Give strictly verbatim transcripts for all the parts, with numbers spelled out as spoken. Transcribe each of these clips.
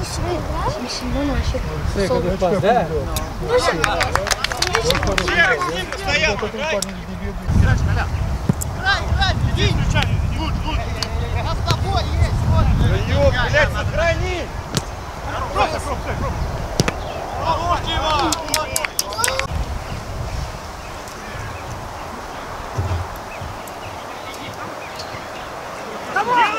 Да? Иди, включай, не лучше, лучше. Я с тобой есть, вот. Блядь, сохрани. Просто, просто, просто. Хорош, Дима. Давай!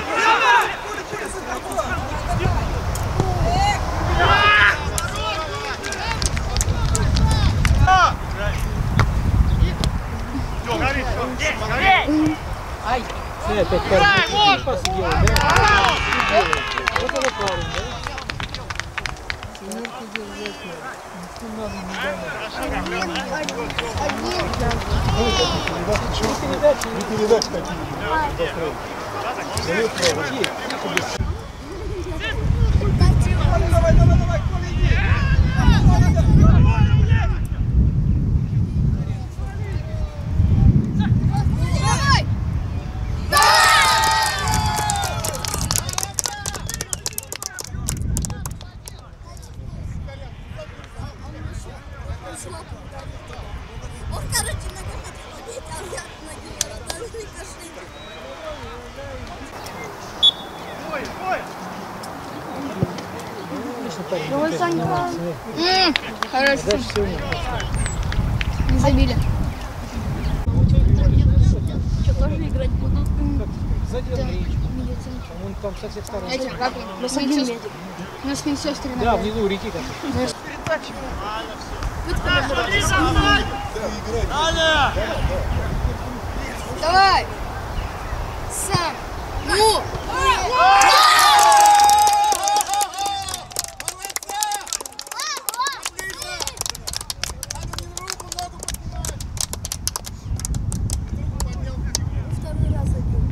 Ай! Все, опять парень. Пас делай, да? Вот это парень, да? Семерку держать не надо, не надо. Не передачи какие-нибудь. Давай, давай, давай, Коля, иди! Он, короче, на выход ходит, а я на него должны кашить. Ой, ой! Давай, Санька. Ммм, хорошо. Не забили. Что, тоже играть будут? Сзади Андреевич. Он там со всех сторон. Эти, как он? У нас один медик. У нас медсестры. Да, внизу реки как-то. Давай! Сам! Ну! Второй раз забил.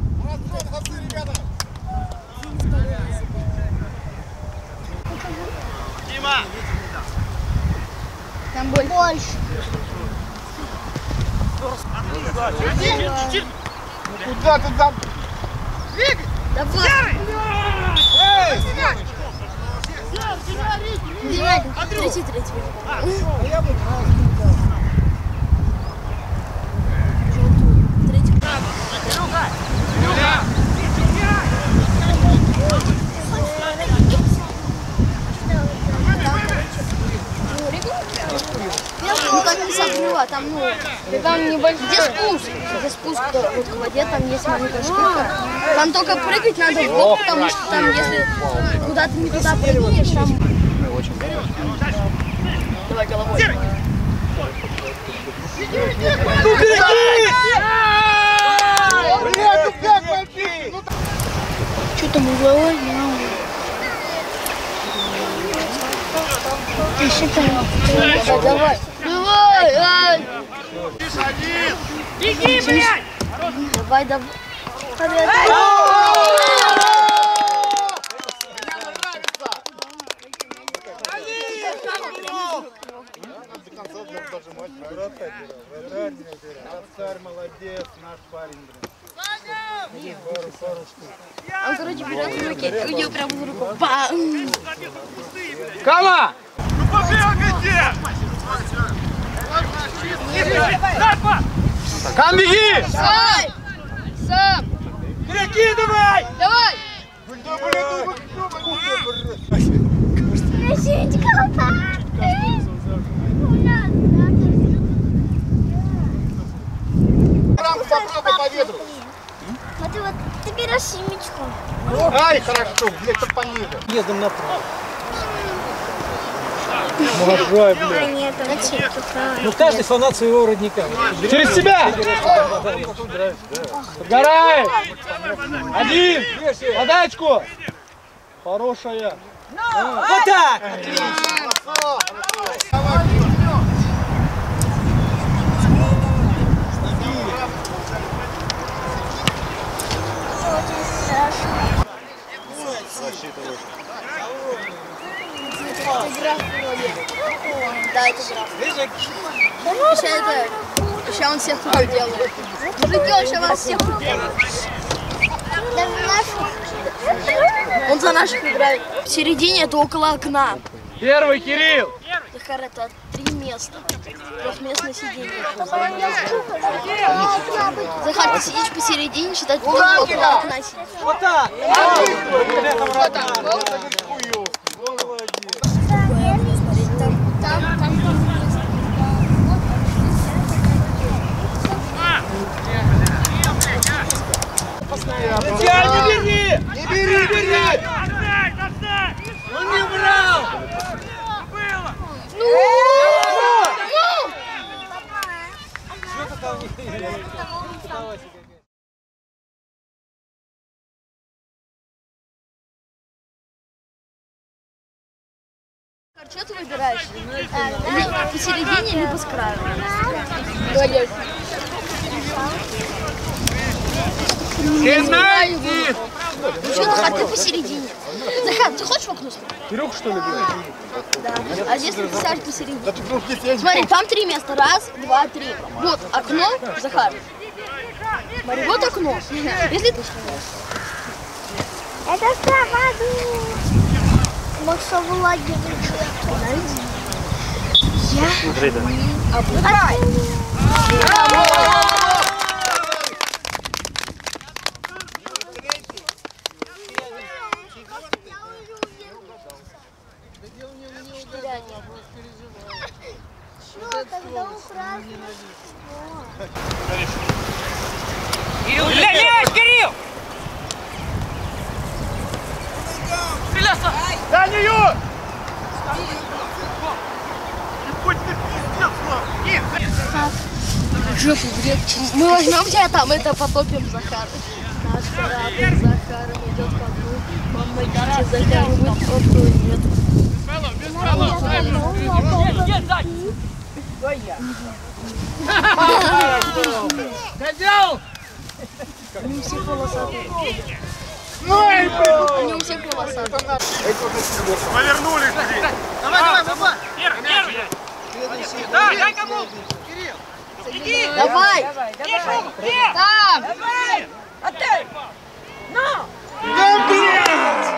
Дима! Там больше. Больше. Ну куда ты там? Давай! Эй! Девятый. Третий, третий. А я бы Третий. Ну как не закрыла, там ну, там небольшой, где спуск, где спуск вот к воде, там есть маленькая штука. Там только прыгать надо в бок, потому что там если куда-то не туда прыгнешь, там... Давай головой. Ну беги! Блядь, ну как пойти? Что там угловой? Не знаю. Еще там. Давай. Давай, ай. Беги, блядь! Давай, давай. Царь, молодец, наш парень, блин. Он, короче, берет в руки, у него прям в руку. Бам! Кама! Ну побегайте! Кам, беги! Сам! Сам! Перекидывай! Давай! Попробуй по ветру. Вот и вот ты берешь семечку. Ай, хорошо, где-то пониже. Едем направо. Молодой, А блядь. нет, он чипки. Ну каждый фанат своего родника. Через тебя! Подгорай! Один! Подачку! Хорошая! Вот так! Да, это граф. Еще это... Еще он всех тут делает. Мужики, он сейчас вас всех тут делает. Даже нашу. Он за наших играет. В середине это около окна. Первый, Кирилл! Захар, это три места. Трехместное сиденье. Захар, ты сидишь посередине, считать гол около окна сидишь. Вот так! Не бери! Не бери, бери! Он не брал! Ну! Что ты там не... Что ты выбираешь? Или посередине, либо с краю? Говоришь. Не знаю. Ну что, Захар, ты посередине. Захар, ты хочешь в окно смотреть? Кирюх, что ли, бьет? Да. А если ты сядешь посередине? Смотри, там три места. Раз, два, три. Вот окно, Захар. Смотри, вот окно. Если ты снимаешь. Это правда. Макса Владимир. Я. Смотри, да. Обыграй. Что, тогда упраздним? Мяч, Кирилл! Да, не Юр! Жопу, блядь. Мы возьмем тебя там, это потопим Захар. Наш корабль с Захаром идет ко дну. Помогите Захару, быть отплывет. Козел! Они у всех волосатые. Они у всех волосатые. Повернулись. Давай, давай, давай. Первый, первый. Да, дай кому. Кирилл. Давай! Там! Давай! Отдай! Ну! Да, блядь!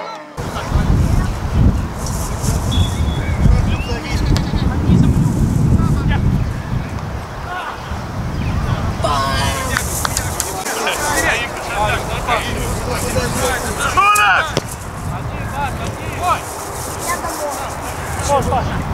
Я домой.